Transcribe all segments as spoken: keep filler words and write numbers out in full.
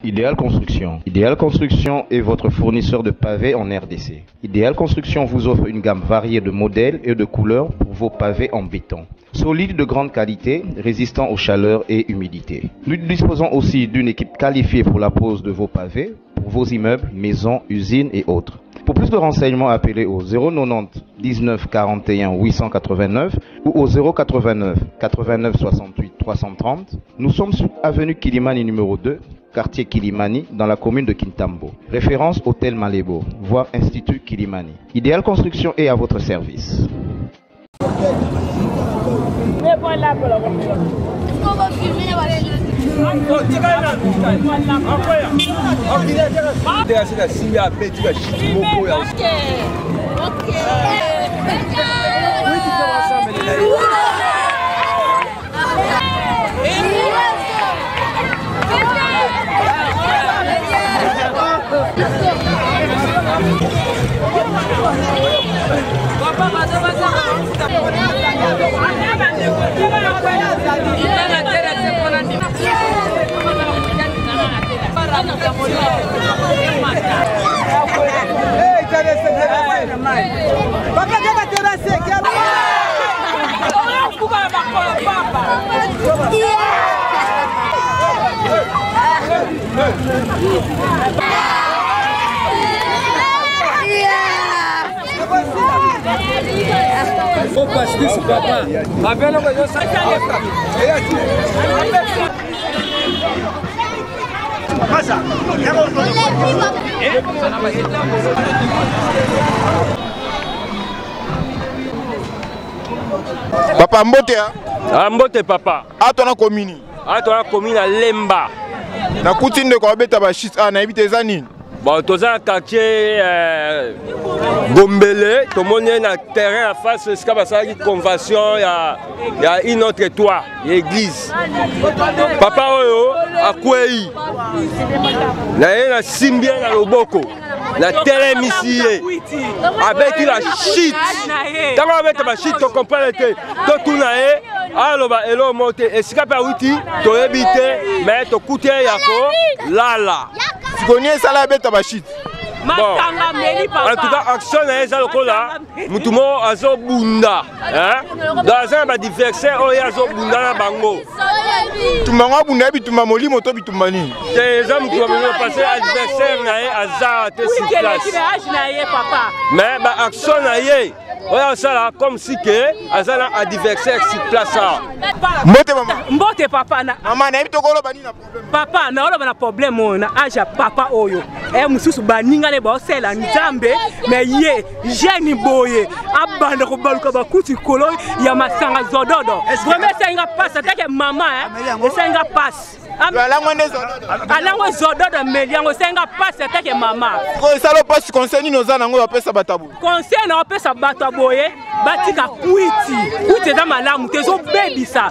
Idéal Construction. Idéal Construction est votre fournisseur de pavés en R D C. Idéal Construction vous offre une gamme variée de modèles et de couleurs pour vos pavés en béton. Solide, de grande qualité, résistant aux chaleurs et humidités. Nous disposons aussi d'une équipe qualifiée pour la pose de vos pavés, pour vos immeubles, maisons, usines et autres. Pour plus de renseignements, appelez au zéro quatre-vingt-dix dix-neuf quarante et un huit cent quatre-vingt-neuf ou au zéro quatre-vingt-neuf quatre-vingt-neuf soixante-huit trois cent trente. Nous sommes sur avenue Kilimani numéro deux, quartier Kilimani, dans la commune de Kintambo. Référence Hôtel Malebo, voire Institut Kilimani. Idéal Construction est à votre service. Faut passer ce papa. Papa Mbote ah Mbote papa. Ah toi na commune. Ah toi na commune à Lemba. Na kutinde ko beta ba shit ah na ibite zani. Bon, dans un quartier euh, Gombele, tout le monde est dans le terrain en face, c'est une convention, il y a, y a une autre toit, l'église. Papa Oyo, à Kouei, il y a un Simbien à Loboko, la terre ici, avec la shit. Quand on met la shit, tu comprends que tout le monde alors bah elo monte et si capable outil to éviter mais to coûter yako là là tu connais ça la bête ba shit bon en tout cas action na eza lokola mutumo azo bunda hein dans un adversaire o yazo bunda na bango tumanga bunda bituma molimo to bitumani des hommes qui vont passer adversaire na aza te sur place mais ba action na ye oya sala comme si que azala adversaire sur place ça Mbote maman Mbote papa na maman na ibito kolo bani na problème papa na olo bana problème on na aja papa oyo e mususu baninga le ba sela nzambe mais ye jeune boye abanda ko baluka ba kuti kolo ya masanga zododo vraiment ça inga passe take mama hein ça inga passe alango ne zododo alango zododo meliango ça inga passe take mama ko salo passe conseil no za nango bapesa batabu conseil na bapesa batabu boye batika kwiti kwiti za malamu tezo bebisa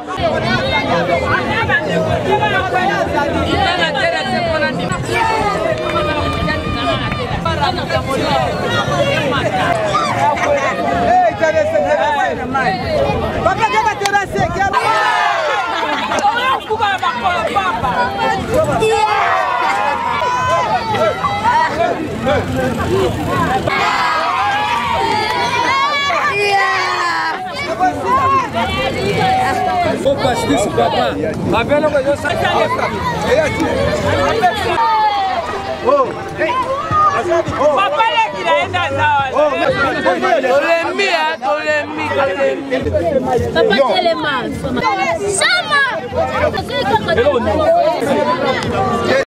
Faut passer ce papa. Oh, papa là qui a enda sawa. Tolemi ah, tolemi, tolemi. Papa Telema. Sama.